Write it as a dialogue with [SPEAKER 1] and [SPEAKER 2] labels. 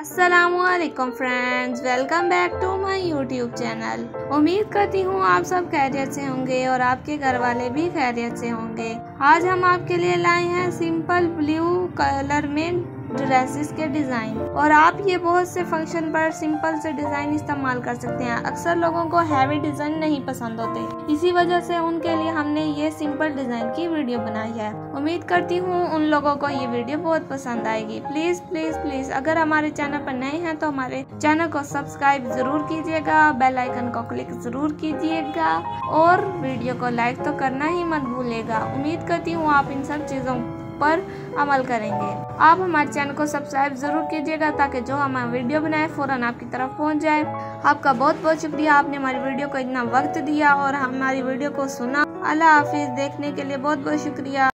[SPEAKER 1] अस्सलामुअलैकुम friends, welcome back to my YouTube channel. उम्मीद करती हूँ आप सब खैरियत से होंगे और आपके घर वाले भी खैरियत से होंगे। आज हम आपके लिए लाए हैं सिंपल ब्लू कलर में ड्रेसेस के डिज़ाइन, और आप ये बहुत से फंक्शन पर सिंपल से डिज़ाइन इस्तेमाल कर सकते हैं। अक्सर लोगों को हैवी डिज़ाइन नहीं पसंद होते, इसी वजह से उनके लिए हमने ये सिंपल डिज़ाइन की वीडियो बनाई है। उम्मीद करती हूँ उन लोगों को ये वीडियो बहुत पसंद आएगी। प्लीज़ प्लीज़ प्लीज़ अगर हमारे चैनल पर नए हैं तो हमारे चैनल को सब्सक्राइब ज़रूर कीजिएगा, बेल आइकन को क्लिक ज़रूर कीजिएगा और वीडियो को लाइक तो करना ही मत भूलिएगा। उम्मीद करती हूँ आप इन सब चीज़ों पर अमल करेंगे। आप हमारे चैनल को सब्सक्राइब जरूर कीजिएगा ताकि जो हम वीडियो बनाए फौरन आपकी तरफ पहुंच जाए। आपका बहुत बहुत शुक्रिया, आपने हमारी वीडियो को इतना वक्त दिया और हमारी वीडियो को सुना। अल्लाह हाफिज। देखने के लिए बहुत बहुत शुक्रिया।